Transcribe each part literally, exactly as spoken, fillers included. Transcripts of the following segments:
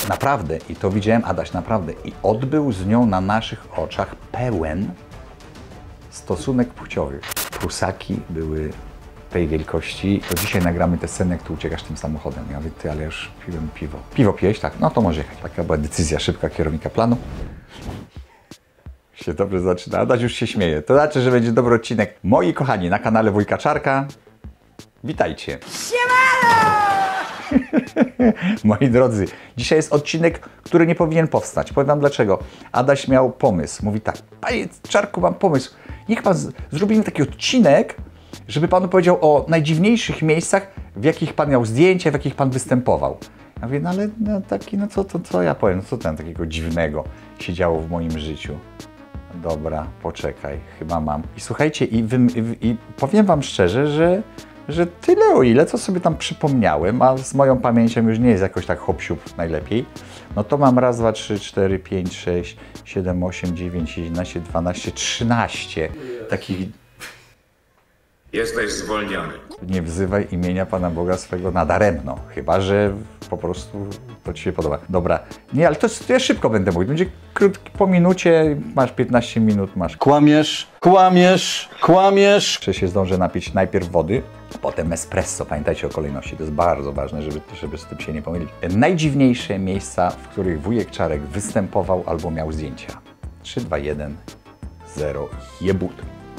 Naprawdę, i to widziałem, Adaś, naprawdę, i odbył z nią na naszych oczach pełen stosunek płciowy. Prusaki były tej wielkości. To dzisiaj nagramy tę scenę, jak tu uciekasz tym samochodem. Ja mówię, ty, ale już piłem piwo. Piwo piłeś? Tak, no to może jechać. Taka była decyzja szybka kierownika planu. Się dobrze zaczyna. Adaś już się śmieje. To znaczy, że będzie dobry odcinek. Moi kochani, na kanale Wujka Czarka. Witajcie. Siemano! Moi drodzy, dzisiaj jest odcinek, który nie powinien powstać. Powiem wam dlaczego. Adaś miał pomysł. Mówi tak, panie Czarku, mam pomysł. Niech pan z... zrobimy taki odcinek, żeby panu powiedział o najdziwniejszych miejscach, w jakich pan miał zdjęcia, w jakich pan występował. Ja mówię, no ale no, taki, no co, to, co ja powiem, no co tam takiego dziwnego się działo w moim życiu. Dobra, poczekaj, chyba mam. I słuchajcie, i, wy, i, i powiem wam szczerze, że, że tyle o ile, co sobie tam przypomniałem, a z moją pamięcią już nie jest jakoś tak hop-siup najlepiej, no to mam raz, dwa, trzy, cztery, pięć, sześć, siedem, osiem, dziewięć, jedenaście, dwanaście, trzynaście takich... Jesteś zwolniony. Nie wzywaj imienia Pana Boga swego nadaremno, chyba że po prostu to Ci się podoba. Dobra, nie, ale to, to ja szybko będę mówił. Będzie krótki, po minucie, masz piętnaście minut, masz. Kłamiesz, kłamiesz, kłamiesz. Jeszcze się zdążę napić najpierw wody, potem espresso. Pamiętajcie o kolejności, to jest bardzo ważne, żeby, żeby z tym się nie pomylić. Najdziwniejsze miejsca, w których wujek Czarek występował albo miał zdjęcia. trzy, dwa, jeden, zero, jebut.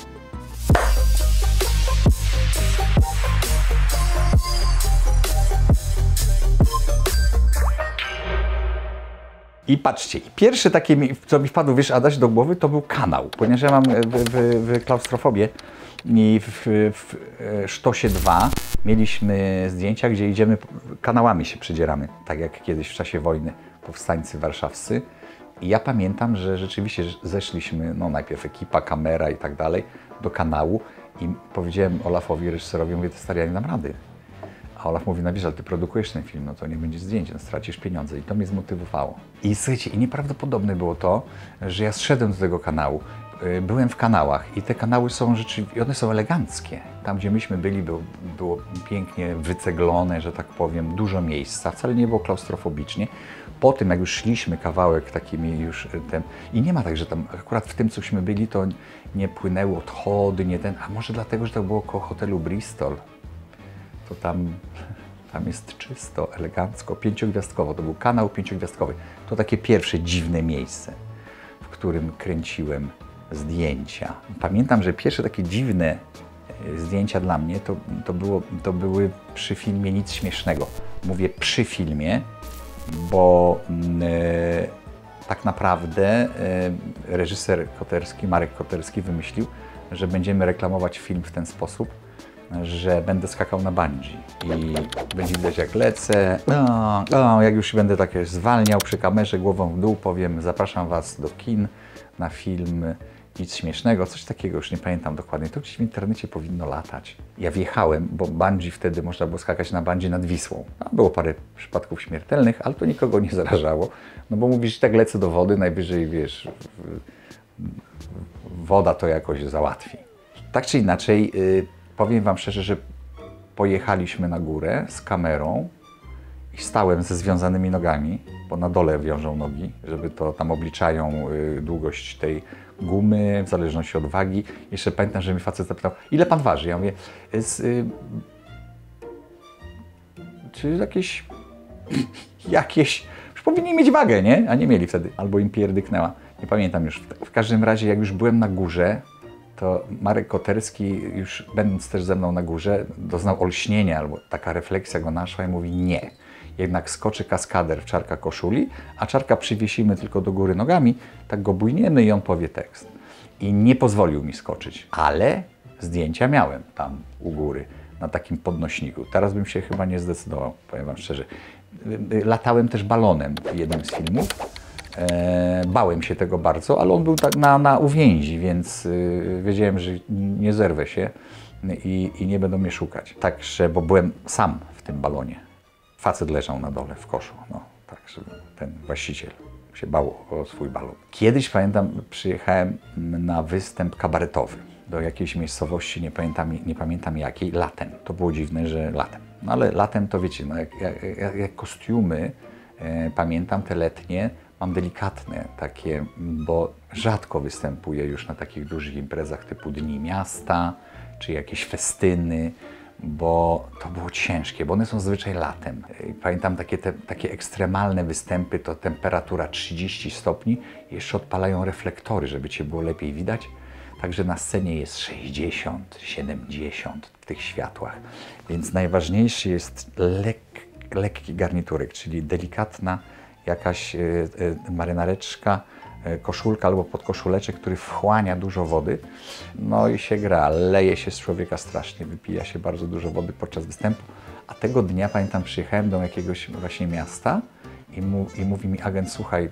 I patrzcie, pierwsze takie, co mi wpadło, wiesz, Adaś, do głowy, to był kanał, ponieważ ja mam w, w, w klaustrofobię i w, w, w Sztosie dwa mieliśmy zdjęcia, gdzie idziemy, kanałami się przedzieramy, tak jak kiedyś w czasie wojny powstańcy warszawscy. I ja pamiętam, że rzeczywiście zeszliśmy, no najpierw ekipa, kamera i tak dalej, do kanału i powiedziałem Olafowi, reżyserowi, mówię, to stary, ja nie dam rady. A Olaf mówi, no wiesz, ale ty produkujesz ten film, no to nie będzie zdjęć, no stracisz pieniądze. I to mnie zmotywowało. I słuchajcie, i nieprawdopodobne było to, że ja zszedłem do tego kanału. Byłem w kanałach i te kanały są rzeczywiście, one są eleganckie. Tam, gdzie myśmy byli, było, było pięknie wyceglone, że tak powiem, dużo miejsca. Wcale nie było klaustrofobicznie. Po tym, jak już szliśmy kawałek takimi już ten... I nie ma tak, że tam akurat w tym, cośmy byli, to nie płynęły odchody, nie ten... A może dlatego, że to było koło hotelu Bristol. To tam, tam jest czysto, elegancko, pięciogwiazdkowo. To był kanał pięciogwiazdkowy. To takie pierwsze dziwne miejsce, w którym kręciłem zdjęcia. Pamiętam, że pierwsze takie dziwne zdjęcia dla mnie to, to, było, to były przy filmie Nic Śmiesznego. Mówię przy filmie, bo e, tak naprawdę e, reżyser Koterski, Marek Koterski wymyślił, że będziemy reklamować film w ten sposób, że będę skakał na bungee i będzie widać, jak lecę, o, o, jak już będę takie zwalniał przy kamerze głową w dół, powiem, zapraszam Was do kin na film Nic Śmiesznego, coś takiego, już nie pamiętam dokładnie, to gdzieś w internecie powinno latać. Ja wjechałem, bo bungee wtedy można było skakać na bungee nad Wisłą. A było parę przypadków śmiertelnych, ale to nikogo nie zarażało, no bo mówisz, tak lecę do wody, najwyżej, wiesz, woda to jakoś załatwi. Tak czy inaczej, yy, powiem wam szczerze, że pojechaliśmy na górę z kamerą i stałem ze związanymi nogami, bo na dole wiążą nogi, żeby to tam obliczają y, długość tej gumy w zależności od wagi. Jeszcze pamiętam, że mi facet zapytał, ile pan waży? Ja mówię, z, y, czy jakieś, jakieś, już powinni mieć wagę, nie? A nie mieli wtedy, albo im pierdyknęła. Nie pamiętam już. W każdym razie, jak już byłem na górze, to Marek Koterski, już będąc też ze mną na górze, doznał olśnienia, albo taka refleksja go naszła i mówi nie. Jednak skoczy kaskader w Czarka koszuli, a Czarka przywiesimy tylko do góry nogami, tak go bujniemy i on powie tekst. I nie pozwolił mi skoczyć, ale zdjęcia miałem tam u góry, na takim podnośniku. Teraz bym się chyba nie zdecydował, powiem wam szczerze. Latałem też balonem w jednym z filmów. E, bałem się tego bardzo, ale on był tak na, na uwięzi, więc y, wiedziałem, że nie zerwę się i, i nie będą mnie szukać. Także, bo byłem sam w tym balonie. Facet leżał na dole w koszu, no, tak, że ten właściciel się bał o swój balon. Kiedyś, pamiętam, przyjechałem na występ kabaretowy do jakiejś miejscowości, nie pamiętam, nie pamiętam jakiej, latem. To było dziwne, że latem. No ale latem to wiecie, no, jak, jak, jak kostiumy E, pamiętam te letnie, mam delikatne takie, bo rzadko występuję już na takich dużych imprezach typu Dni Miasta, czy jakieś festyny, bo to było ciężkie, bo one są zazwyczaj latem. I pamiętam takie, te, takie ekstremalne występy, to temperatura trzydzieści stopni, jeszcze odpalają reflektory, żeby Cię było lepiej widać. Także na scenie jest sześćdziesiąt, siedemdziesiąt w tych światłach. Więc najważniejszy jest lek, lekki garniturek, czyli delikatna jakaś y, y, marynareczka, y, koszulka albo podkoszuleczek, który wchłania dużo wody. No i się gra, leje się z człowieka strasznie, wypija się bardzo dużo wody podczas występu. A tego dnia, pamiętam, przyjechałem do jakiegoś właśnie miasta i, mu, i mówi mi agent, słuchaj,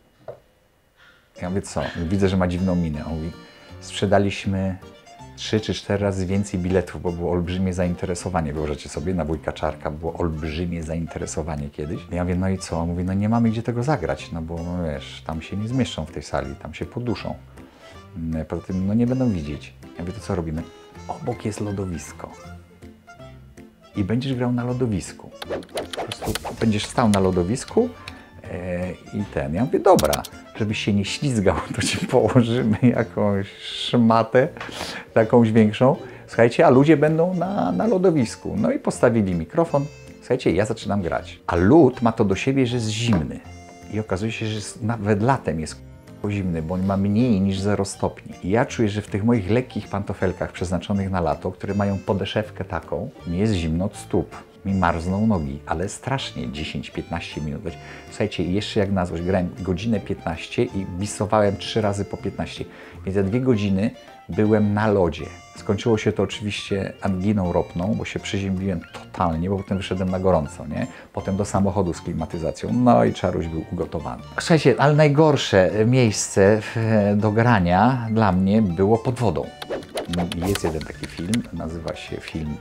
ja mówię, co? Widzę, że ma dziwną minę. On mówi, sprzedaliśmy trzy czy cztery razy więcej biletów, bo było olbrzymie zainteresowanie. Wyobraźcie sobie, na Wujka Czarka było olbrzymie zainteresowanie kiedyś. Ja mówię, no i co? On mówi, no nie mamy gdzie tego zagrać, no bo no wiesz, tam się nie zmieszczą w tej sali, tam się poduszą. Poza tym, no nie będą widzieć. Ja mówię, to co robimy? Obok jest lodowisko. I będziesz grał na lodowisku. Po prostu będziesz stał na lodowisku yy, i ten. Ja mówię, dobra, żebyś się nie ślizgał, to Ci położymy jakąś szmatę, jakąś większą. Słuchajcie, a ludzie będą na, na lodowisku. No i postawili mikrofon. Słuchajcie, ja zaczynam grać. A lód ma to do siebie, że jest zimny. I okazuje się, że jest, nawet latem jest zimny, bo on ma mniej niż zero stopni. I ja czuję, że w tych moich lekkich pantofelkach przeznaczonych na lato, które mają podeszewkę taką, mi jest zimno od stóp. Mi marzną nogi, ale strasznie, dziesięć piętnaście minut. Słuchajcie, jeszcze jak na złość, grałem godzinę piętnaście i bisowałem trzy razy po piętnaście. Więc za dwie godziny byłem na lodzie. Skończyło się to oczywiście anginą ropną, bo się przeziębiłem totalnie, bo potem wyszedłem na gorąco, nie? Potem do samochodu z klimatyzacją, no i czaruś był ugotowany. Słuchajcie, ale najgorsze miejsce do grania dla mnie było pod wodą. Jest jeden taki film, nazywa się film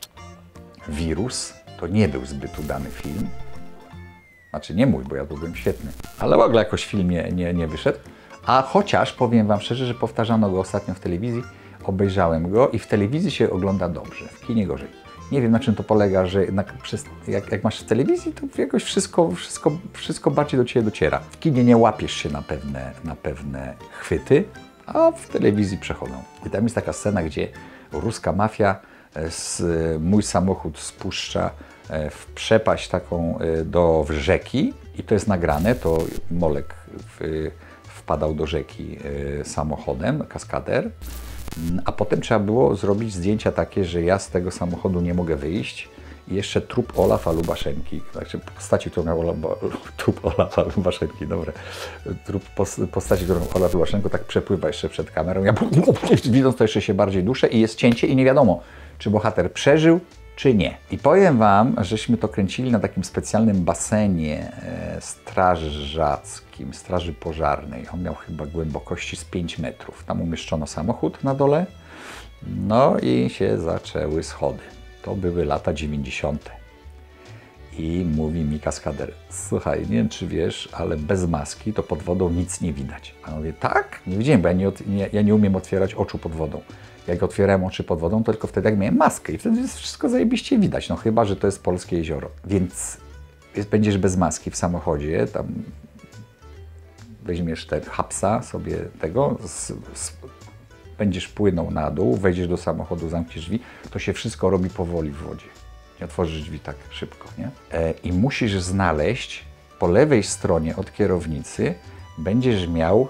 Wirus. To nie był zbyt udany film. Znaczy nie mój, bo ja tu byłem świetny. Ale w ogóle jakoś film nie, nie, nie wyszedł. A chociaż powiem Wam szczerze, że powtarzano go ostatnio w telewizji, obejrzałem go i w telewizji się ogląda dobrze, w kinie gorzej. Nie wiem, na czym to polega, że jednak przez, jak, jak masz w telewizji, to jakoś wszystko, wszystko, wszystko bardziej do Ciebie dociera. W kinie nie łapiesz się na pewne, na pewne chwyty, a w telewizji przechodzą. I tam jest taka scena, gdzie ruska mafia z, mój samochód spuszcza w przepaść taką do rzeki i to jest nagrane, to Molek w, wpadał do rzeki samochodem, kaskader, a potem trzeba było zrobić zdjęcia takie, że ja z tego samochodu nie mogę wyjść i jeszcze trup Olafa Lubaszenki, znaczy postaci, którą miał Ola, trup Olafa Lubaszenki, dobre, trup postaci, którą Olaf Lubaszenko tak przepływa jeszcze przed kamerą, ja widząc to jeszcze się bardziej duszę i jest cięcie i nie wiadomo, czy bohater przeżył, czy nie. I powiem Wam, żeśmy to kręcili na takim specjalnym basenie e, strażackim, straży pożarnej. On miał chyba głębokości z pięć metrów. Tam umieszczono samochód na dole, no i się zaczęły schody. To były lata dziewięćdziesiąte. I mówi mi kaskader, słuchaj, nie wiem czy wiesz, ale bez maski to pod wodą nic nie widać. A ja mówię, tak? Nie widziałem, bo ja nie, nie, ja nie umiem otwierać oczu pod wodą. Jak otwierałem oczy pod wodą, to tylko wtedy jak miałem maskę i wtedy jest wszystko zajebiście widać, no chyba, że to jest polskie jezioro. Więc jest, będziesz bez maski w samochodzie, tam weźmiesz te hapsa sobie tego, z, z, będziesz płynął na dół, wejdziesz do samochodu, zamkniesz drzwi, to się wszystko robi powoli w wodzie. Nie otworzysz drzwi tak szybko, nie? E, I musisz znaleźć po lewej stronie od kierownicy, będziesz miał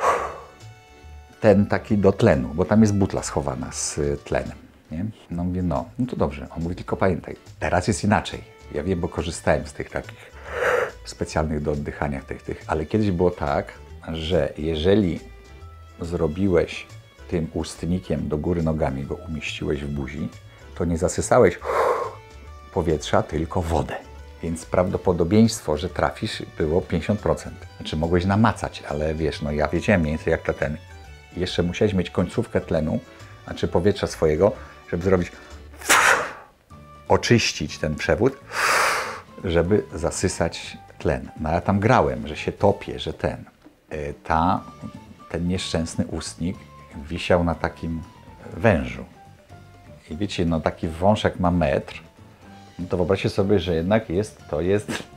ten taki do tlenu, bo tam jest butla schowana z tlenem, nie? No mówię, no, no to dobrze. On mówi, tylko pamiętaj, teraz jest inaczej. Ja wiem, bo korzystałem z tych takich specjalnych do oddychania tych, tych, ale kiedyś było tak, że jeżeli zrobiłeś tym ustnikiem do góry nogami, go umieściłeś w buzi, to nie zasysałeś powietrza, tylko wodę. Więc prawdopodobieństwo, że trafisz, było pięćdziesiąt procent. Znaczy mogłeś namacać, ale wiesz, no ja wiedziałem mniej więcej jak to ten. Jeszcze musiałeś mieć końcówkę tlenu, znaczy powietrza swojego, żeby zrobić, oczyścić ten przewód, żeby zasysać tlen. No ja tam grałem, że się topię, że ten, ta, ten nieszczęsny ustnik wisiał na takim wężu. I wiecie, no taki wąż jak ma metr, no to wyobraźcie sobie, że jednak jest, to jest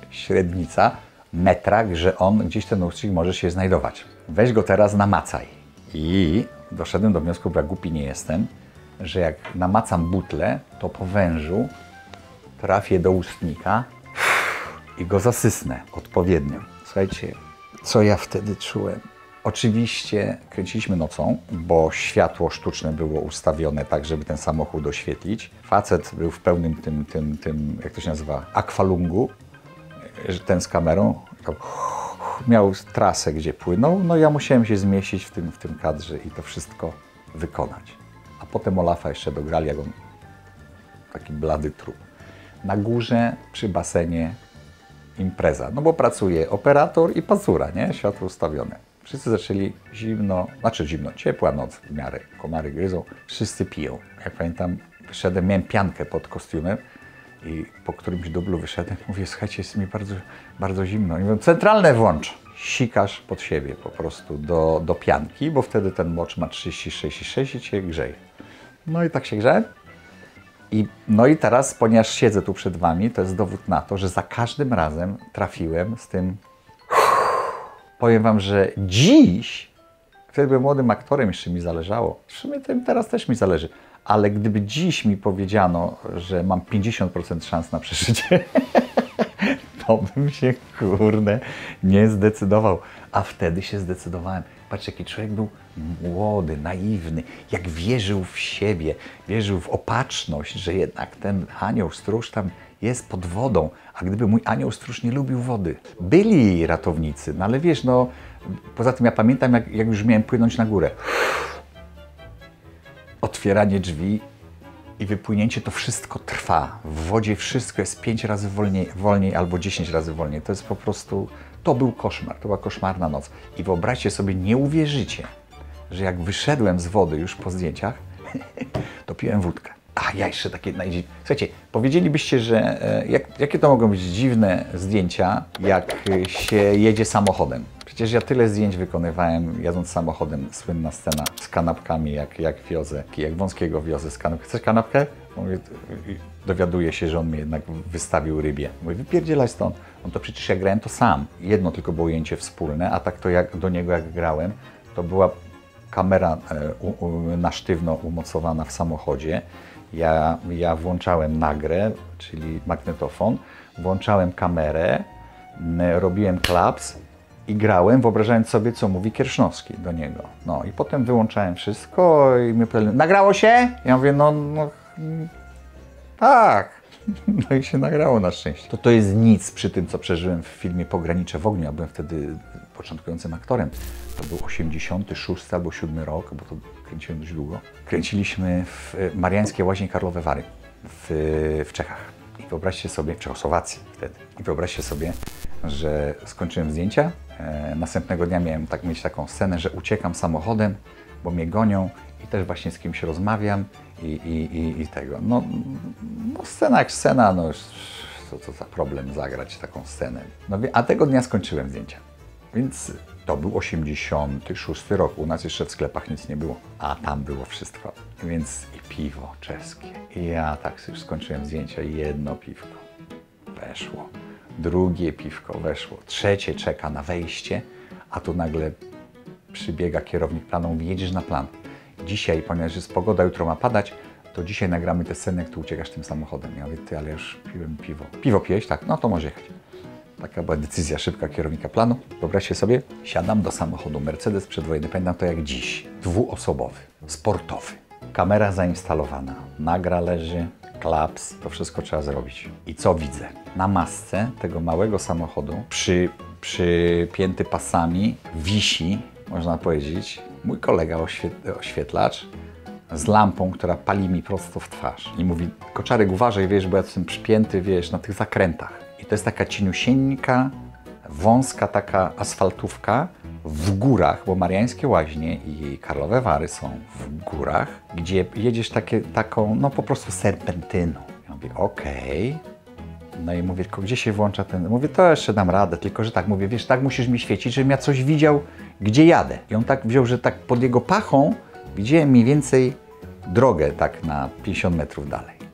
średnica, metrach, że on gdzieś ten ustrój może się znajdować. Weź go teraz namacaj. I doszedłem do wniosku, bo ja głupi nie jestem, że jak namacam butlę, to po wężu trafię do ustnika i go zasysnę odpowiednio. Słuchajcie, co ja wtedy czułem? Oczywiście kręciliśmy nocą, bo światło sztuczne było ustawione tak, żeby ten samochód oświetlić. Facet był w pełnym tym, tym, tym jak to się nazywa, akwalungu, ten z kamerą. Miał trasę, gdzie płynął, no ja musiałem się zmieścić w tym, w tym kadrze i to wszystko wykonać. A potem Olafa jeszcze dograli, jak on taki blady trup. Na górze, przy basenie impreza, no bo pracuje operator i pazura, nie? Światło ustawione. Wszyscy zaczęli zimno, znaczy zimno, ciepła noc w miarę, komary gryzą, wszyscy piją. Jak pamiętam, wyszedłem, miałem piankę pod kostiumem i po którymś dublu wyszedłem, mówię, słuchajcie, jest mi bardzo, bardzo zimno. I mówię, centralne włącz. Sikasz pod siebie po prostu do, do pianki, bo wtedy ten mocz ma trzydzieści sześć i sześć i cię grzeje. No i tak się grzałem. I, no i teraz, ponieważ siedzę tu przed wami, to jest dowód na to, że za każdym razem trafiłem z tym. Powiem wam, że dziś, wtedy byłem młodym aktorem, jeszcze mi zależało. W sumie teraz też mi zależy. Ale gdyby dziś mi powiedziano, że mam pięćdziesiąt procent szans na przeżycie, to bym się, kurde, nie zdecydował. A wtedy się zdecydowałem. Patrz, jaki człowiek był młody, naiwny, jak wierzył w siebie, wierzył w opatrzność, że jednak ten anioł stróż tam jest pod wodą. A gdyby mój anioł stróż nie lubił wody. Byli ratownicy, no ale wiesz, no, poza tym ja pamiętam, jak, jak już miałem płynąć na górę. Otwieranie drzwi i wypłynięcie, to wszystko trwa. W wodzie wszystko jest pięć razy wolniej, wolniej albo dziesięć razy wolniej. To jest po prostu, to był koszmar, to była koszmarna noc. I wyobraźcie sobie, nie uwierzycie, że jak wyszedłem z wody już po zdjęciach, to piłem wódkę. A ja jeszcze takie najdziwniejsze. Słuchajcie, powiedzielibyście, że e, jak, jakie to mogą być dziwne zdjęcia, jak się jedzie samochodem. Przecież ja tyle zdjęć wykonywałem jadąc samochodem. Słynna scena z kanapkami, jak, jak wiozę, jak Wąskiego wiozę z kanapką. Chcesz kanapkę? Mówię, dowiaduje się, że on mnie jednak wystawił rybie. Mówię, wypierdzielaj stąd. On to przecież ja grałem to sam. Jedno tylko było ujęcie wspólne, a tak to jak do niego jak grałem, to była kamera e, u, u, na sztywno umocowana w samochodzie. Ja, ja włączałem nagrę, czyli magnetofon, włączałem kamerę, robiłem klaps i grałem, wyobrażając sobie, co mówi Kiersznowski do niego. No i potem wyłączałem wszystko i mi powiedzieli, nagrało się? Ja mówię, no, no tak. No i się nagrało na szczęście. To to jest nic przy tym, co przeżyłem w filmie Pogranicze w ogniu. Ja byłem wtedy początkującym aktorem. To był osiemdziesiąty szósty albo siódmy rok, bo to kręciłem dość długo. Kręciliśmy w Mariańskie Łaźnie Karlowe Wary w, w Czechach. I wyobraźcie sobie, w Czechosłowacji wtedy. I wyobraźcie sobie, że skończyłem zdjęcia. E, następnego dnia miałem tak mieć taką scenę, że uciekam samochodem, bo mnie gonią i też właśnie z kimś rozmawiam i, i, i, i tego. No, no scena jak scena, no co to za problem zagrać taką scenę. No, a tego dnia skończyłem zdjęcia. Więc to był osiemdziesiąty szósty rok. U nas jeszcze w sklepach nic nie było, a tam było wszystko. Więc i piwo czeskie. I ja tak już skończyłem zdjęcia. Jedno piwko weszło. Drugie piwko weszło. Trzecie czeka na wejście, a tu nagle przybiega kierownik planu, mówi, jedziesz na plan. Dzisiaj, ponieważ jest pogoda, jutro ma padać, to dzisiaj nagramy tę scenę, jak tu uciekasz tym samochodem. Ja mówię, ty, ale już piłem piwo. Piwo piłeś? Tak, no to może jechać. Taka była decyzja szybka kierownika planu. Wyobraźcie sobie, siadam do samochodu Mercedes przedwojenny, pamiętam to jak dziś. Dwuosobowy, sportowy. Kamera zainstalowana, nagra leży, klaps, to wszystko trzeba zrobić. I co widzę? Na masce tego małego samochodu, przy, przypięty pasami, wisi, można powiedzieć, mój kolega oświetlacz z lampą, która pali mi prosto w twarz. I mówi, Koczarek, uważaj, wiesz, bo ja jestem przypięty, wiesz, na tych zakrętach. I to jest taka cieniusieńka, wąska taka asfaltówka w górach, bo Mariańskie Łaźnie i Karlowe Wary są w górach, gdzie jedziesz takie, taką, no po prostu serpentyną. Ja mówię, okej. Okay. No i mówię, tylko gdzie się włącza ten... Mówię, to jeszcze dam radę, tylko że tak, mówię, wiesz, tak musisz mi świecić, żebym ja coś widział, gdzie jadę. I on tak wziął, że tak pod jego pachą widziałem mniej więcej drogę tak na pięćdziesiąt metrów dalej.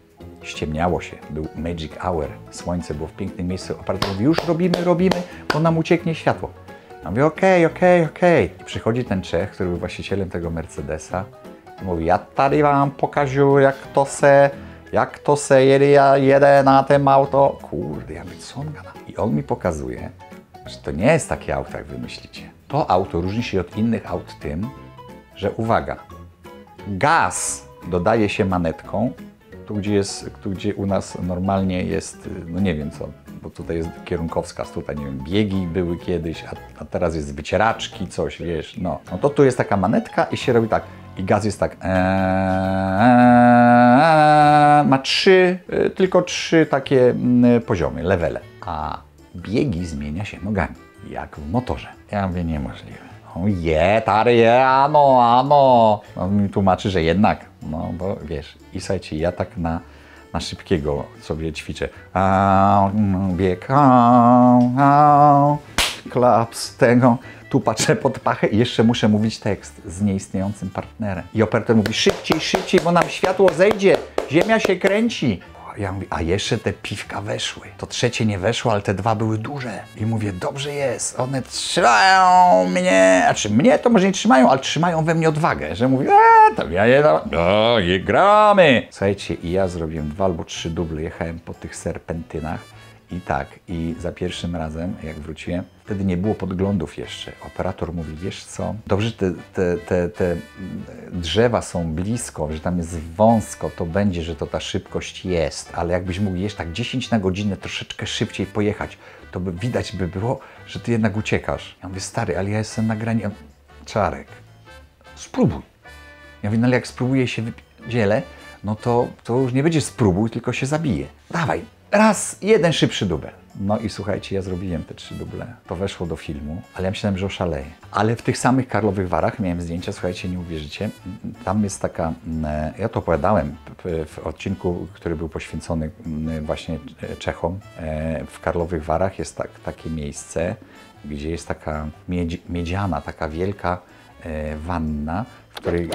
ściemniało się, był magic hour, słońce było w pięknym miejscu, operator mówi, już robimy, robimy, bo nam ucieknie światło. Ja mówię, okej, okay, okej, okay, okej. Okay. I przychodzi ten Czech, który był właścicielem tego Mercedesa i mówi, ja tady wam pokażę, jak to se, jak to se jedzie, ja jedę na tym auto. Kurde, ja mówię, co on gada? I on mi pokazuje, że to nie jest takie auto, jak wy myślicie. To auto różni się od innych aut tym, że uwaga, gaz dodaje się manetką, tu gdzie, jest, tu gdzie u nas normalnie jest, no nie wiem co, bo tutaj jest kierunkowskaz, tutaj nie wiem, biegi były kiedyś, a, a teraz jest wycieraczki, coś, wiesz, no. No to tu jest taka manetka i się robi tak, i gaz jest tak, ee, ma trzy, tylko trzy takie poziomy, levele, a biegi zmienia się nogami, jak w motorze. Ja mówię, niemożliwe. Je, tary, je, ano, ano. On mi tłumaczy, że jednak, no bo wiesz, i słuchajcie, ja tak na, na szybkiego sobie ćwiczę. Bieg, klaps tego. Tu patrzę pod pachę i jeszcze muszę mówić tekst z nieistniejącym partnerem. I operator mówi, szybciej, szybciej, bo nam światło zejdzie, ziemia się kręci. Ja mówię, a jeszcze te piwka weszły. To trzecie nie weszło, ale te dwa były duże. I mówię, dobrze jest, one trzymają mnie, znaczy mnie to może nie trzymają, ale trzymają we mnie odwagę, że mówię, a to ja je, no i gramy. Słuchajcie, i ja zrobiłem dwa albo trzy duble, jechałem po tych serpentynach i tak, i za pierwszym razem, jak wróciłem, wtedy nie było podglądów jeszcze. Operator mówi, wiesz co, dobrze, te, te, te, te drzewa są blisko, że tam jest wąsko, to będzie, że to ta szybkość jest, ale jakbyś mógł jeszcze tak dziesięć na godzinę troszeczkę szybciej pojechać, to by widać by było, że ty jednak uciekasz. Ja mówię, stary, ale ja jestem na granicy. Czarek, spróbuj. Ja mówię, no ale jak spróbuję się wydzielę, no to, to już nie będzie spróbuj, tylko się zabije. Dawaj, raz, jeden szybszy dubel. No i słuchajcie, ja zrobiłem te trzy duble. To weszło do filmu, ale ja myślałem, że oszaleję. Ale w tych samych Karlowych Warach miałem zdjęcia, słuchajcie, nie uwierzycie. Tam jest taka, ja to opowiadałem w odcinku, który był poświęcony właśnie Czechom. W Karlowych Warach jest tak, takie miejsce, gdzie jest taka miedzi, miedziana, taka wielka wanna, w której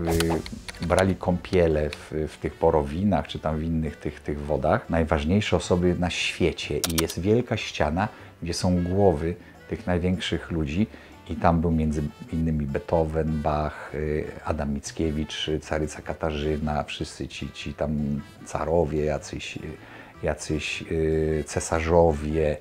brali kąpiele w, w tych porowinach, czy tam w innych tych, tych wodach. Najważniejsze osoby na świecie i jest wielka ściana, gdzie są głowy tych największych ludzi i tam był między innymi Beethoven, Bach, Adam Mickiewicz, caryca Katarzyna, wszyscy ci, ci tam carowie, jacyś, jacyś cesarzowie,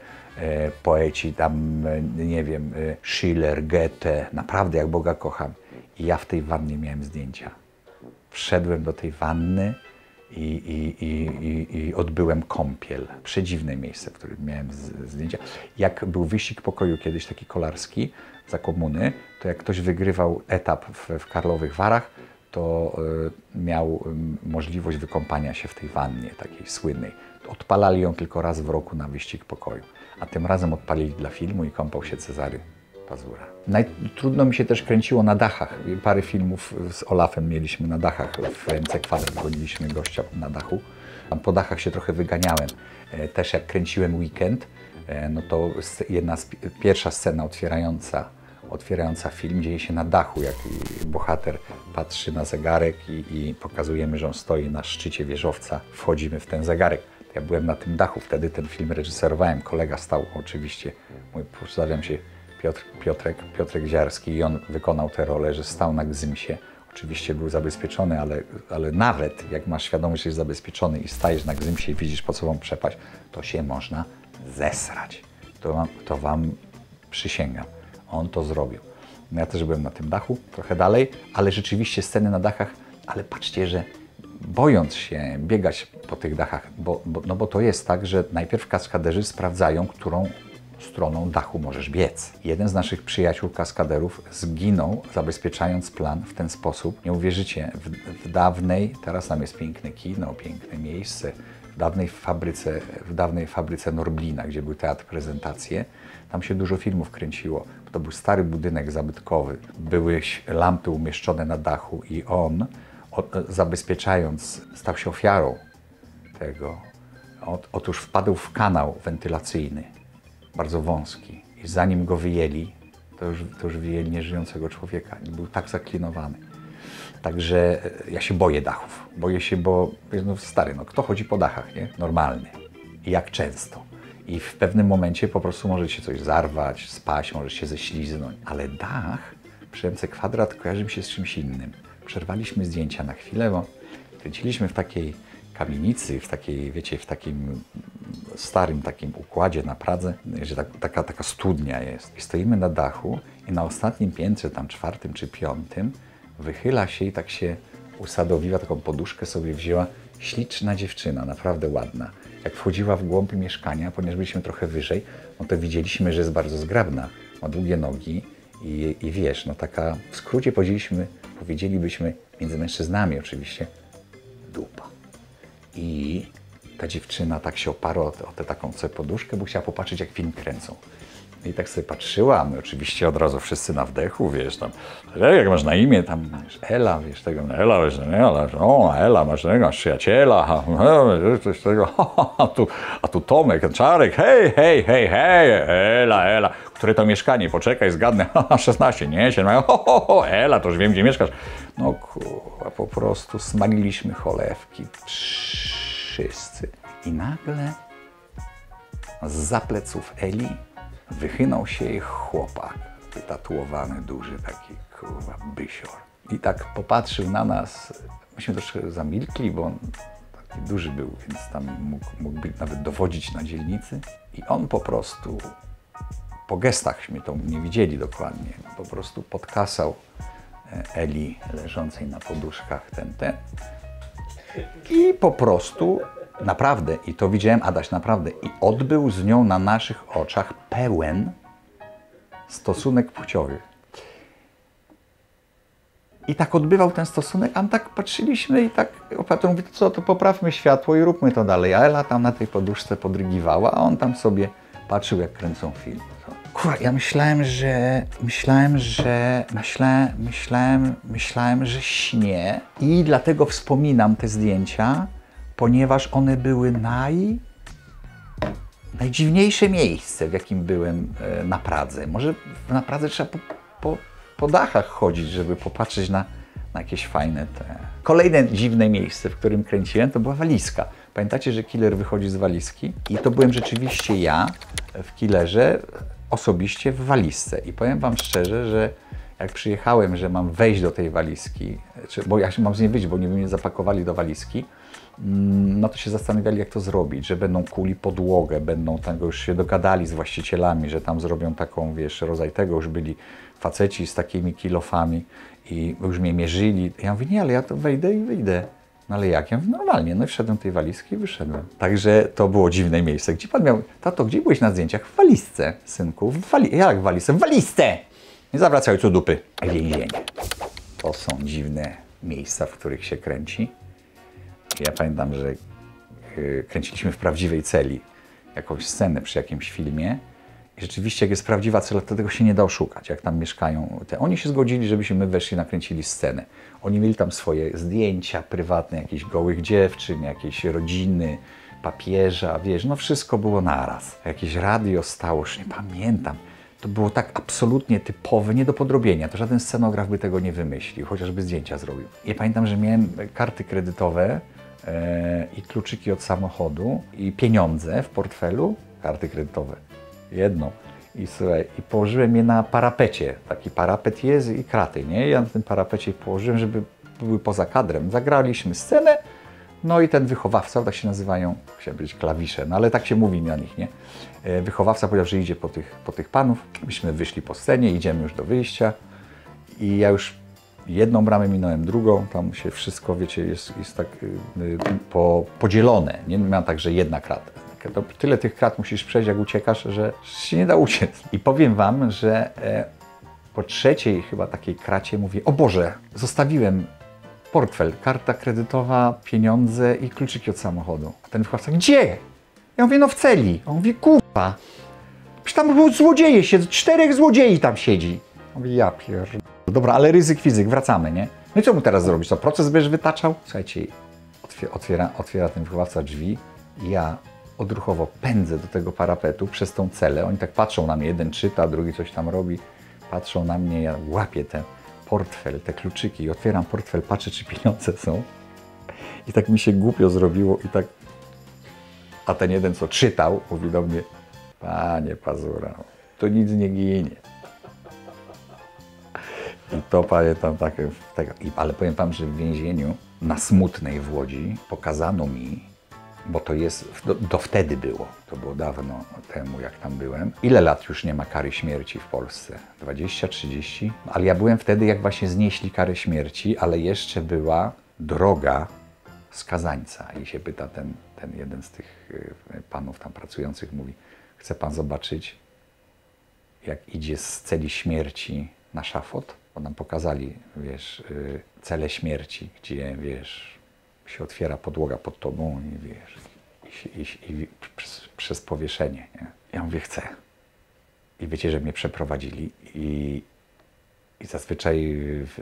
poeci tam, nie wiem, Schiller, Goethe, naprawdę jak Boga kocham. I ja w tej wannie miałem zdjęcia. Wszedłem do tej wanny i, i, i, i, i odbyłem kąpiel. Przedziwne miejsce, w którym miałem z, zdjęcia. Jak był wyścig pokoju kiedyś taki kolarski za komuny, to jak ktoś wygrywał etap w, w Karlowych Warach, to y, miał y, możliwość wykąpania się w tej wannie takiej słynnej. Odpalali ją tylko raz w roku na wyścig pokoju. A tym razem odpalili dla filmu i kąpał się Cezary Pazura. Najtrudno mi się też kręciło na dachach. Parę filmów z Olafem mieliśmy na dachach. W M C Kwadrat goniliśmy gościa na dachu. Tam po dachach się trochę wyganiałem. Też jak kręciłem Weekend, no to jedna z, pierwsza scena otwierająca, otwierająca film dzieje się na dachu, jak bohater patrzy na zegarek i, i pokazujemy, że on stoi na szczycie wieżowca. Wchodzimy w ten zegarek. Ja byłem na tym dachu, wtedy ten film reżyserowałem. Kolega stał oczywiście, mój, pozdrawiam się, Piotr, Piotrek, Piotrek Ziarski i on wykonał tę rolę, że stał na gzymsie. Oczywiście był zabezpieczony, ale, ale nawet jak masz świadomość, że jest zabezpieczony i stajesz na gzymsie i widzisz pod sobą przepaść, to się można zesrać. To wam, to wam przysięgam. On to zrobił. Ja też byłem na tym dachu, trochę dalej, ale rzeczywiście sceny na dachach, ale patrzcie, że bojąc się biegać po tych dachach, bo, bo, no bo to jest tak, że najpierw kaskaderzy sprawdzają, którą stroną dachu możesz biec. Jeden z naszych przyjaciół kaskaderów zginął, zabezpieczając plan w ten sposób. Nie uwierzycie, w, w dawnej, teraz tam jest piękne kino, piękne miejsce, w dawnej fabryce, w dawnej fabryce Norblina, gdzie był teatr prezentacje, tam się dużo filmów kręciło. To był stary budynek zabytkowy, były lampy umieszczone na dachu i on, zabezpieczając, stał się ofiarą tego. Otóż wpadł w kanał wentylacyjny, bardzo wąski. I zanim go wyjęli, to już, to już wyjęli nieżyjącego człowieka. I był tak zaklinowany. Także ja się boję dachów. Boję się, bo no stary, no kto chodzi po dachach, nie? Normalny. I jak często. I w pewnym momencie po prostu może się coś zarwać, spaść, może się ześliznąć. Ale dach przy M C Kwadrat kojarzy mi się z czymś innym. Przerwaliśmy zdjęcia na chwilę, bo kręciliśmy w takiej kamienicy, w takiej, wiecie, w takim starym takim układzie na Pradze, że tak, taka, taka studnia jest. I stoimy na dachu i na ostatnim piętrze, tam czwartym czy piątym, wychyla się i tak się usadowiła, taką poduszkę sobie wzięła śliczna dziewczyna, naprawdę ładna. Jak wchodziła w głąb mieszkania, ponieważ byliśmy trochę wyżej, no to widzieliśmy, że jest bardzo zgrabna, ma długie nogi i, i wiesz, no taka, w skrócie powiedzieliśmy, powiedzielibyśmy między mężczyznami oczywiście, dupa. I ta dziewczyna tak się oparła o tę, o tę taką sobie poduszkę, bo chciała popatrzeć, jak film kręcą. I tak sobie patrzyła, a my oczywiście od razu wszyscy na wdechu, wiesz, tam, jak masz na imię, tam, wiesz, Ela, wiesz, tego, Ela, wiesz, Ela, o, Ela, masz tego, masz przyjaciela, coś tego, a tu, a tu Tomek, Czarek, hej, hej, hej, hej, Ela, Ela, które to mieszkanie, poczekaj, zgadnę, szesnaście, nie, siedem, ho, ho, ho, Ela, to już wiem, gdzie mieszkasz. No kurwa, po prostu smaliliśmy cholewki, wszyscy. I nagle zza pleców Eli wychynął się jej chłopak, wytatuowany, duży, taki kurwa bysior. I tak popatrzył na nas, myśmy troszkę zamilkli, bo on taki duży był, więc tam mógł, mógłby nawet dowodzić na dzielnicy. I on po prostu, po gestachśmy to nie widzieli dokładnie, po prostu podkasał Eli leżącej na poduszkach ten, ten. I po prostu naprawdę, i to widziałem, Adaś, naprawdę, i odbył z nią na naszych oczach pełen stosunek płciowy. I tak odbywał ten stosunek, a my tak patrzyliśmy i tak, operator mówi, to co, to poprawmy światło i róbmy to dalej. A Ela tam na tej poduszce podrygiwała, a on tam sobie patrzył, jak kręcą film. Kurwa, ja myślałem, że, myślałem, że, myślałem, myślałem, myślałem, że śnie i dlatego wspominam te zdjęcia, ponieważ one były naj... najdziwniejsze miejsce, w jakim byłem na Pradze. Może na Pradze trzeba po, po, po dachach chodzić, żeby popatrzeć na, na jakieś fajne te... Kolejne dziwne miejsce, w którym kręciłem, to była walizka. Pamiętacie, że killer wychodzi z walizki? I to byłem rzeczywiście ja w killerze, osobiście w walizce. I powiem wam szczerze, że jak przyjechałem, że mam wejść do tej walizki, bo ja mam z niej wyjść, bo nie by mnie zapakowali do walizki, no to się zastanawiali, jak to zrobić, że będą kuli podłogę, będą tego już się dogadali z właścicielami, że tam zrobią taką, wiesz, rodzaj tego, już byli faceci z takimi kilofami i już mnie mierzyli. Ja mówię, nie, ale ja to wejdę i wyjdę. No ale jak? Ja mówię, normalnie. No i wszedłem do tej walizki i wyszedłem. Także to było dziwne miejsce. Gdzie pan miał, tato, gdzie byłeś na zdjęciach? W walizce, synku. W wali... Jak w walizce? W walizce! Nie zawracaj ojcu dupy. Więzienie. To są dziwne miejsca, w których się kręci. Ja pamiętam, że yy, kręciliśmy w prawdziwej celi jakąś scenę przy jakimś filmie i rzeczywiście jak jest prawdziwa cela, to tego się nie da oszukać, jak tam mieszkają. Te, oni się zgodzili, żebyśmy my weszli, nakręcili scenę. Oni mieli tam swoje zdjęcia prywatne, jakichś gołych dziewczyn, jakieś rodziny, papieża, wiesz, no wszystko było naraz. Jakieś radio stało, już nie pamiętam. To było tak absolutnie typowe, nie do podrobienia. To żaden scenograf by tego nie wymyślił, chociażby zdjęcia zrobił. Ja pamiętam, że miałem karty kredytowe e, i kluczyki od samochodu i pieniądze w portfelu, karty kredytowe, jedną. I słuchaj, i położyłem je na parapecie. Taki parapet jest i kraty, nie? Ja na tym parapecie położyłem, żeby były poza kadrem. Zagraliśmy scenę, no i ten wychowawca, tak się nazywają, chciałem powiedzieć klawisze, no ale tak się mówi na nich, nie? Wychowawca powiedział, że idzie po tych, po tych panów. Myśmy wyszli po scenie, idziemy już do wyjścia i ja już jedną bramę minąłem, drugą, tam się wszystko, wiecie, jest, jest tak y, po, podzielone. Nie ma tak, że jedna krata. To tyle tych krat musisz przejść, jak uciekasz, że się nie da uciec. I powiem wam, że e, po trzeciej chyba takiej kracie mówię, o Boże, zostawiłem portfel, karta kredytowa, pieniądze i kluczyki od samochodu. A ten wychowawca, gdzie? Ja mówię, no w celi. On mówi, kurwa, przecież tam było złodzieje siedzą, czterech złodziei tam siedzi. Ja mówię, ja pier... Dobra, ale ryzyk fizyk, wracamy, nie? No i co mu teraz zrobić? Co, proces będziesz wytaczał? Słuchajcie, otwiera, otwiera ten wychowawca drzwi i ja odruchowo pędzę do tego parapetu przez tą celę. Oni tak patrzą na mnie, jeden czyta, drugi coś tam robi. Patrzą na mnie, ja łapię te, portfel, te kluczyki i otwieram portfel, patrzę, czy pieniądze są. I tak mi się głupio zrobiło i tak... A ten jeden, co czytał, mówi do mnie: panie Pazura, to nic nie ginie. I to pamiętam tak, tak, ale powiem wam, że w więzieniu na Smutnej w Łodzi pokazano mi, bo to jest, do, do wtedy było, to było dawno temu, jak tam byłem. Ile lat już nie ma kary śmierci w Polsce? dwadzieścia, trzydzieści? Ale ja byłem wtedy, jak właśnie znieśli karę śmierci, ale jeszcze była droga skazańca. I się pyta ten, ten jeden z tych panów tam pracujących, mówi: chce pan zobaczyć, jak idzie z celi śmierci na szafot? Bo nam pokazali, wiesz, cele śmierci, gdzie, wiesz, się otwiera podłoga pod tobą i, wiesz, i, i, i przez, przez powieszenie. Nie? Ja mówię: chcę. I wiecie, że mnie przeprowadzili i, i zazwyczaj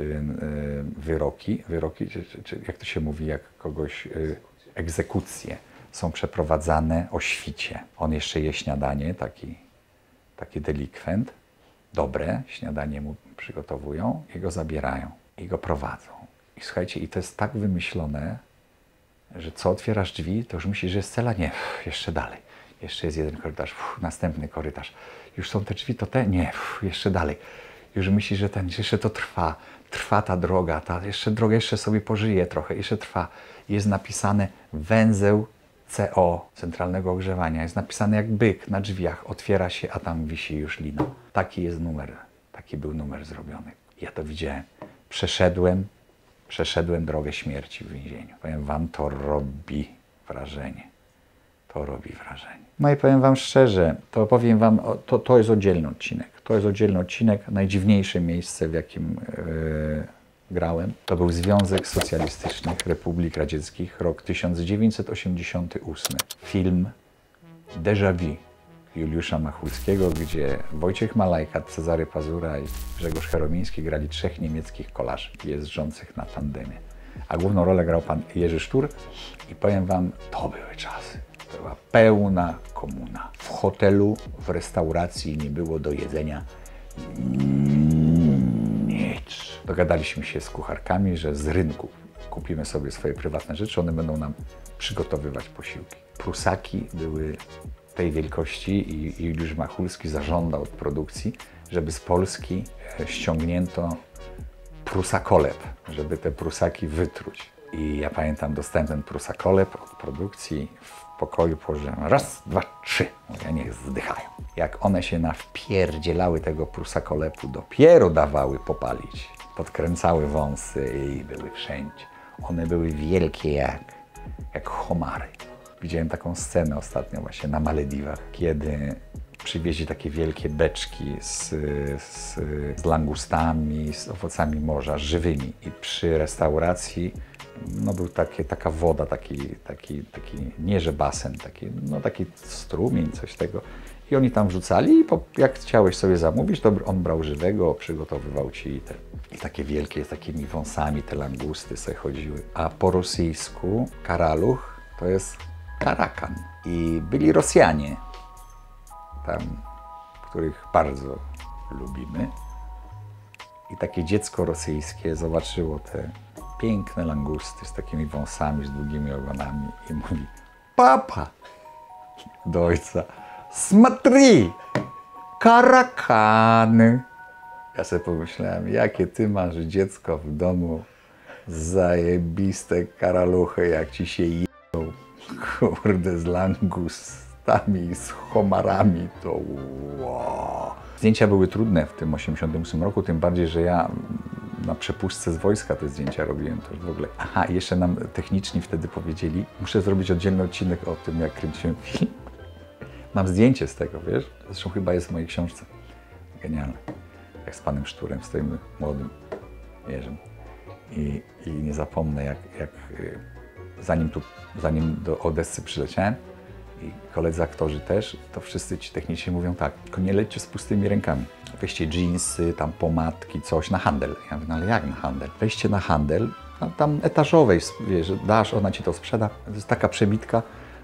wyroki, wyroki, czy, czy, czy jak to się mówi, jak kogoś, egzekucje są przeprowadzane o świcie. On jeszcze je śniadanie, taki, taki delikwent. Dobre śniadanie mu przygotowują i go zabierają i go prowadzą. I słuchajcie, i to jest tak wymyślone, że co otwierasz drzwi, to już myślisz, że jest cela? Nie, jeszcze dalej. Jeszcze jest jeden korytarz, uf, następny korytarz. Już są te drzwi, to te? Nie, uf, jeszcze dalej. Już myślisz, że ten, jeszcze to trwa. Trwa ta droga, ta jeszcze droga jeszcze sobie pożyje trochę, jeszcze trwa. Jest napisane węzeł C O, centralnego ogrzewania. Jest napisane jak byk na drzwiach. Otwiera się, a tam wisi już lina. Taki jest numer. Taki był numer zrobiony. Ja to widziałem. Przeszedłem, przeszedłem drogę śmierci w więzieniu. Powiem wam, to robi wrażenie. To robi wrażenie. No i powiem wam szczerze, to powiem wam, to, to jest oddzielny odcinek. To jest oddzielny odcinek. Najdziwniejsze miejsce, w jakim yy, grałem, to był Związek Socjalistycznych Republik Radzieckich, rok tysiąc dziewięćset osiemdziesiąty ósmy. Film Déjà Vu Juliusza Machulskiego, gdzie Wojciech Malajka, Cezary Pazura i Grzegorz Cheromiński grali trzech niemieckich kolarzy jeżdżących na tandemie. A główną rolę grał pan Jerzy Sztur i powiem wam, to były czasy. To była pełna komuna. W hotelu, w restauracji nie było do jedzenia nic. Dogadaliśmy się z kucharkami, że z rynku kupimy sobie swoje prywatne rzeczy, one będą nam przygotowywać posiłki. Prusaki były tej wielkości i Juliusz Machulski zażądał od produkcji, żeby z Polski ściągnięto prusakoleb, żeby te prusaki wytruć. I ja pamiętam, dostałem ten prusakoleb od produkcji, w pokoju położyłem raz, dwa, trzy. Mówię, niech zdychają. Jak one się nawpierdzielały tego prusakolepu, dopiero dawały popalić. Podkręcały wąsy i były wszędzie. One były wielkie jak, jak homary. Widziałem taką scenę ostatnio właśnie na Malediwach, kiedy przywieźli takie wielkie beczki z, z, z langustami, z owocami morza, żywymi. I przy restauracji no, był takie, taka woda, taki, taki, taki, nie że basen, taki, no, taki strumień, coś tego. I oni tam wrzucali i po, jak chciałeś sobie zamówić, to on brał żywego, przygotowywał ci te, i takie wielkie, z takimi wąsami te langusty sobie chodziły. A po rosyjsku karaluch to jest karakan. I byli Rosjanie tam, których bardzo lubimy. I takie dziecko rosyjskie zobaczyło te piękne langusty z takimi wąsami, z długimi ogonami i mówi: papa do ojca: смотри, karakany. Ja sobie pomyślałem, jakie ty masz dziecko w domu, zajebiste karaluchy, jak ci się jedą, kurde, z langustami, z homarami, to wow. Zdjęcia były trudne w tym osiemdziesiątym ósmym roku, tym bardziej, że ja na przepustce z wojska te zdjęcia robiłem, to już w ogóle. Aha, i jeszcze nam techniczni wtedy powiedzieli, muszę zrobić oddzielny odcinek o tym, jak kręciłem film. Mam zdjęcie z tego, wiesz? Zresztą chyba jest w mojej książce. Genialne. Jak z panem Szturem, stoimy młodym Jerzym. I, i nie zapomnę, jak, jak zanim, tu, zanim do Odessy przyleciałem i koledzy aktorzy też, to wszyscy ci techniczni mówią tak: tylko nie lećcie z pustymi rękami. Weźcie dżinsy, tam pomadki, coś na handel. Ja mówię, no ale jak na handel? Weźcie na handel, a tam etażowej, wiesz, dasz, ona ci to sprzeda. To jest taka przebitka,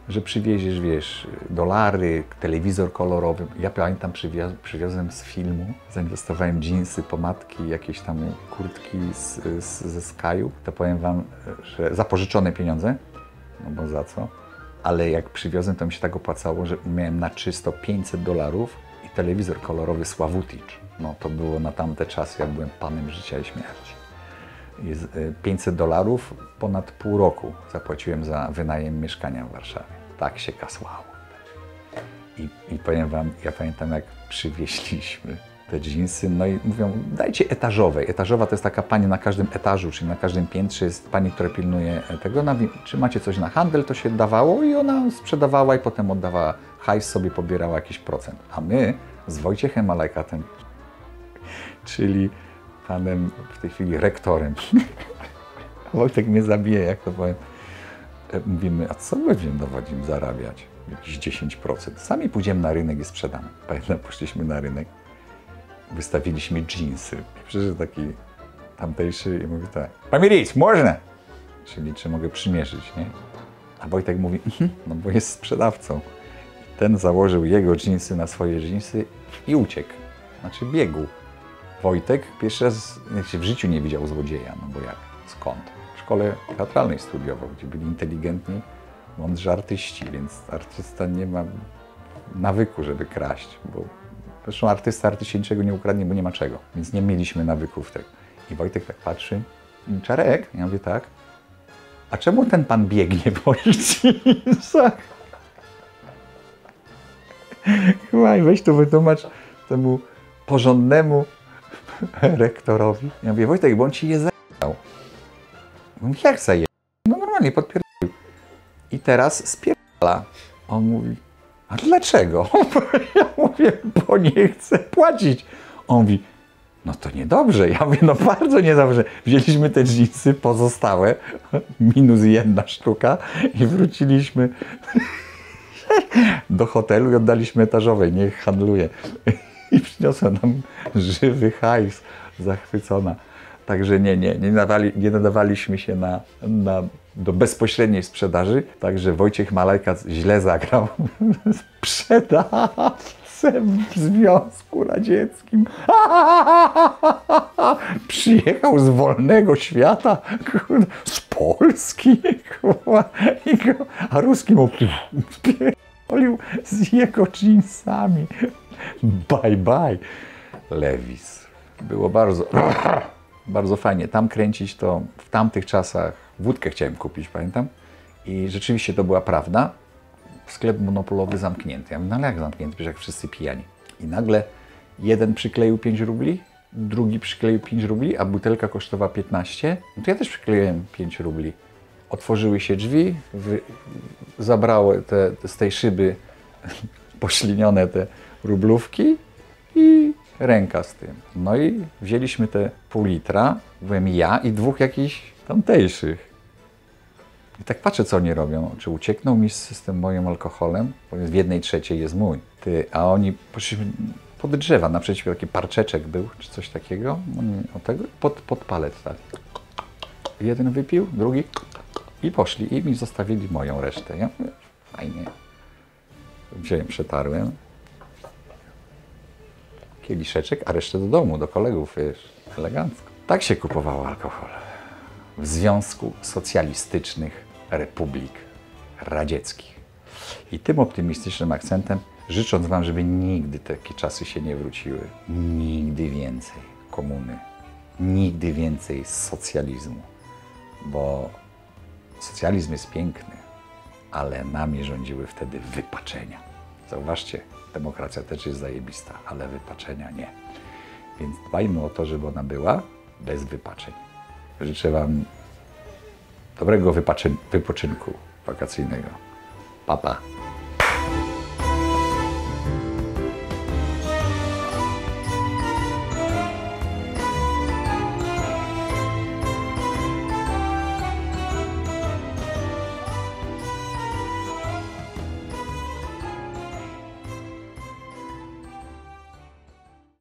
że przywieziesz, wiesz, dolary, telewizor kolorowy. Ja pamiętam, przywiozłem, przywiozłem z filmu, zainwestowałem dżinsy, pomadki, jakieś tam kurtki z, z, ze Skyu. To powiem wam, że za pożyczone pieniądze, no bo za co? Ale jak przywiozłem, to mi się tak opłacało, że miałem na czysto pięćset dolarów i telewizor kolorowy Sławutycz. No to było na tamte czasy, jak byłem panem życia i śmierci. Jest pięćset dolarów, ponad pół roku zapłaciłem za wynajem mieszkania w Warszawie. Tak się kasłało. I, i powiem wam, ja pamiętam, jak przywieźliśmy te dżinsy, no i mówią, dajcie etażowej. Etażowa to jest taka pani na każdym etażu, czyli na każdym piętrze jest pani, która pilnuje tego. Ona mówi, czy macie coś na handel, to się dawało i ona sprzedawała i potem oddawała hajs, sobie pobierała jakiś procent. A my z Wojciechem Malajkatem, czyli panem w tej chwili rektorem, Wojtek mnie zabije, jak to powiem, mówimy, a co będziemy dawać im zarabiać? Jakieś dziesięć procent. Sami pójdziemy na rynek i sprzedamy. Pamiętam, poszliśmy na rynek, wystawiliśmy dżinsy. I przyszedł taki tamtejszy i mówi tak, pomirić, można! Czyli czy mogę przymierzyć, nie? A Wojtek mówi, no bo jest sprzedawcą. I ten założył jego dżinsy na swoje dżinsy i uciekł. Znaczy biegł. Wojtek pierwszy raz w życiu nie widział złodzieja, no bo jak? Skąd? W szkole teatralnej studiował, gdzie byli inteligentni, mądrzy artyści, więc artysta nie ma nawyku, żeby kraść, bo zresztą artysta artyście niczego nie ukradnie, bo nie ma czego, więc nie mieliśmy nawyków tego. I Wojtek tak patrzy, Czarek, ja mówię tak, a czemu ten pan biegnie po dżinsach? Chyba i weź to wytłumacz temu porządnemu rektorowi. Ja mówię, Wojtek, bo on ci je zajebał. Mówię, jak zajebał? No normalnie, podpierdolił. I teraz spierdala. On mówi, a dlaczego? Ja mówię, bo nie chcę płacić. On mówi, no to niedobrze. Ja mówię, no bardzo niedobrze. Wzięliśmy te dżinsy pozostałe, minus jedna sztuka i wróciliśmy do hotelu i oddaliśmy etażowej, niech handluje. I przyniosła nam żywy hajs, zachwycona. Także nie, nie, nie, nadawali, nie nadawaliśmy się na, na, do bezpośredniej sprzedaży. Także Wojciech Malajkat źle zagrał. Sprzedawcem w Związku Radzieckim. Przyjechał z wolnego świata, z Polski. I go, a Ruski mu spierdolił z jego dżinsami. Bye bye, Levis. Było bardzo, bardzo fajnie. Tam kręcić to w tamtych czasach wódkę chciałem kupić, pamiętam. I rzeczywiście to była prawda. Sklep monopolowy zamknięty. Ja mówię, no ale jak zamknięty? Przecież jak wszyscy pijani. I nagle jeden przykleił pięć rubli, drugi przykleił pięć rubli, a butelka kosztowała piętnaście. No to ja też przykleiłem pięć rubli. Otworzyły się drzwi, wy, zabrały te, te z tej szyby poślinione te rublówki i ręka z tym. No i wzięliśmy te pół litra, byłem ja i dwóch jakichś tamtejszych. I tak patrzę, co oni robią. Czy uciekną mi z, z tym moim alkoholem? Bo w jednej trzeciej jest mój. Ty, a oni poszliśmy pod drzewa, naprzeciw taki parczeczek był, czy coś takiego. Oni od tego pod, pod palet tak. Jeden wypił, drugi i poszli. I mi zostawili moją resztę. Ja mówię, fajnie. Wziąłem, przetarłem. Kieliszeczek, a resztę do domu, do kolegów, wiesz, elegancko. Tak się kupowało alkohol w Związku Socjalistycznych Republik Radzieckich. I tym optymistycznym akcentem, życząc wam, żeby nigdy takie czasy się nie wróciły, nigdy więcej komuny, nigdy więcej socjalizmu, bo socjalizm jest piękny, ale nami rządziły wtedy wypaczenia. Zauważcie, demokracja też jest zajebista, ale wypaczenia nie. Więc dbajmy o to, żeby ona była bez wypaczeń. Życzę wam dobrego wypoczynku wakacyjnego. Pa, pa.